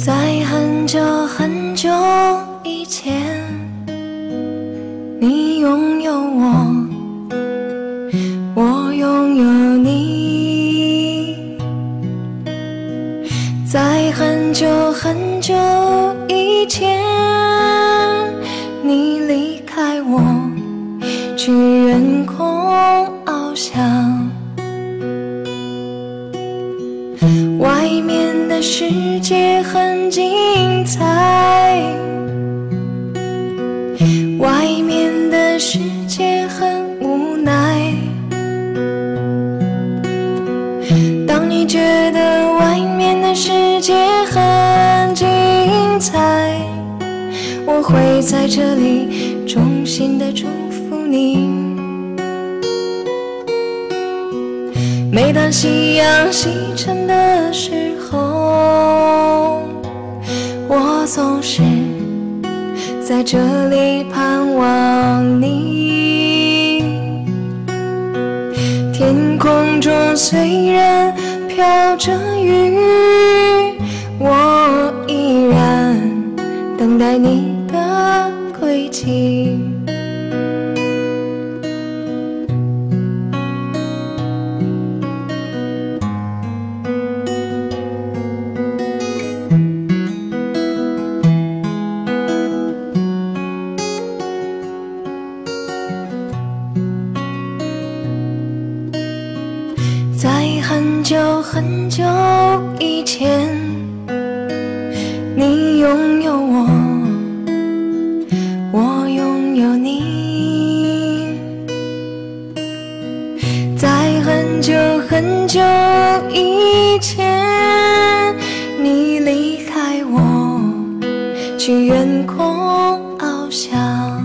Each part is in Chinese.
在很久很久以前，你拥有我，我拥有你。在很久很久以前，你离开我，去远空翱翔。外面的世界很精彩，外面的世界很无奈。当你觉得外面的世界很精彩，我会在这里衷心的祝福你。每当夕阳西沉的时候，我总是在这里盼望你。天空中虽然飘着雨，我依然等待你的归期。在很久很久以前，你拥有我，我拥有你。在很久很久以前，你离开我，去远空翱翔。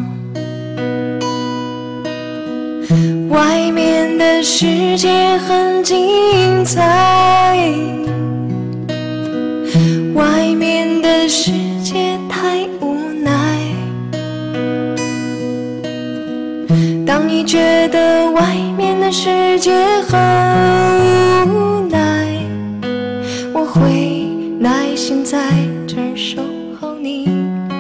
外面的世界很精彩，外面的世界太无奈。当你觉得外面的世界很无奈，我会耐心在这儿守候你。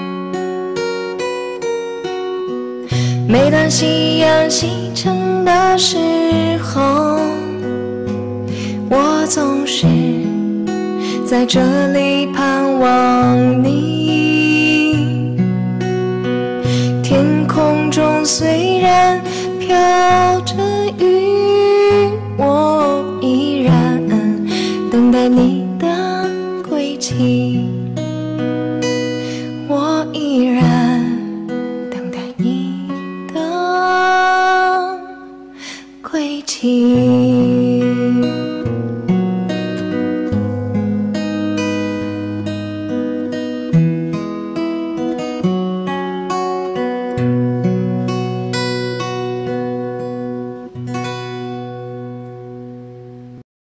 每当夕阳西沉的时候，我总是在这里盼望你。天空中虽然飘着雨，我依然等待你的归期。